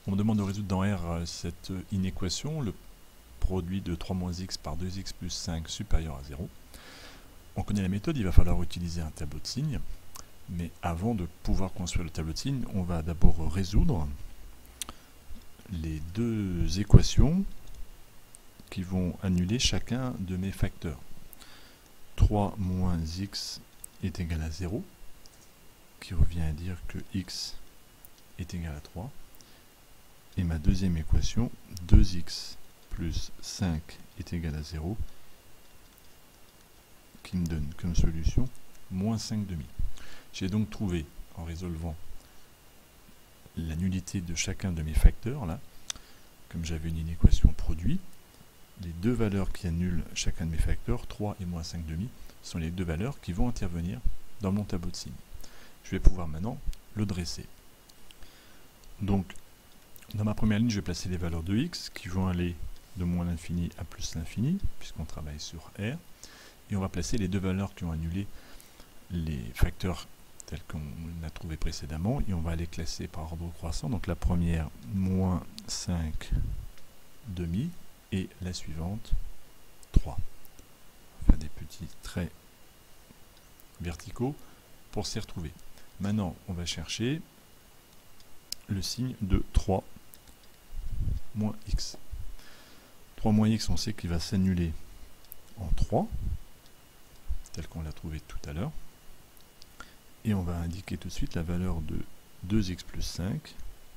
On me demande de résoudre dans R cette inéquation, le produit de 3 moins x par 2x plus 5 supérieur à 0. On connaît la méthode, il va falloir utiliser un tableau de signes. Mais avant de pouvoir construire le tableau de signes, on va d'abord résoudre les deux équations qui vont annuler chacun de mes facteurs. 3 moins x est égal à 0, qui revient à dire que x est égal à 3. Et ma deuxième équation, 2x plus 5 est égal à 0, qui me donne comme solution moins 5 demi. J'ai donc trouvé, en résolvant la nullité de chacun de mes facteurs, là, comme j'avais une inéquation produit, les deux valeurs qui annulent chacun de mes facteurs, 3 et moins 5 demi, sont les deux valeurs qui vont intervenir dans mon tableau de signes. Je vais pouvoir maintenant le dresser. Donc, dans ma première ligne, je vais placer les valeurs de x qui vont aller de moins l'infini à plus l'infini, puisqu'on travaille sur R. Et on va placer les deux valeurs qui ont annulé les facteurs tels qu'on a trouvé précédemment, et on va les classer par ordre croissant. Donc la première, moins 5 demi, et la suivante, 3. On va faire des petits traits verticaux pour s'y retrouver. Maintenant, on va chercher le signe de 3 moins x. 3 moins x, on sait qu'il va s'annuler en 3, tel qu'on l'a trouvé tout à l'heure. Et on va indiquer tout de suite la valeur de 2x plus 5,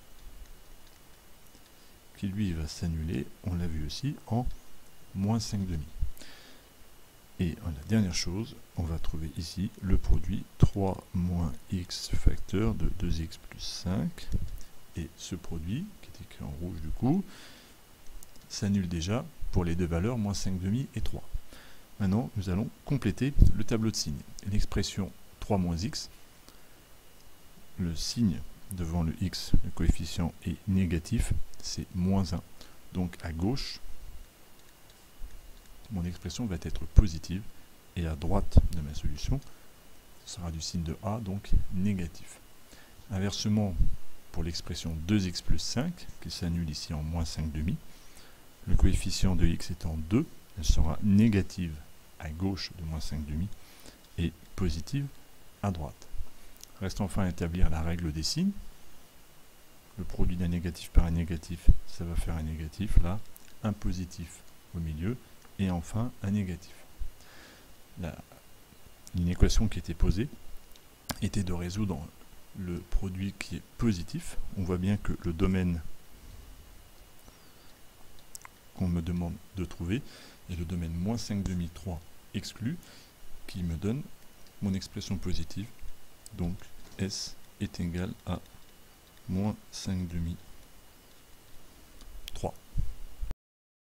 qui lui va s'annuler, on l'a vu aussi, en moins 5 demi. Et la dernière chose, on va trouver ici le produit 3 moins x facteur de 2x plus 5. Et ce produit, qui est écrit en rouge du coup, s'annule déjà pour les deux valeurs, moins 5 demi et 3. Maintenant, nous allons compléter le tableau de signes. L'expression 3 moins x, le signe devant le x, le coefficient est négatif, c'est moins 1. Donc à gauche, mon expression va être positive, et à droite de ma solution, ce sera du signe de A, donc négatif. Inversement, pour l'expression 2x plus 5, qui s'annule ici en moins 5 demi, le coefficient de x étant 2, elle sera négative à gauche de moins 5 demi, et positive à droite. Reste enfin à établir la règle des signes. Le produit d'un négatif par un négatif, ça va faire un négatif, là, un positif au milieu, et enfin un négatif. L'équation qui était posée était de résoudre le produit qui est positif. On voit bien que le domaine qu'on me demande de trouver est le domaine moins 5 demi 3 exclu, qui me donne mon expression positive. Donc S est égal à moins 5 demi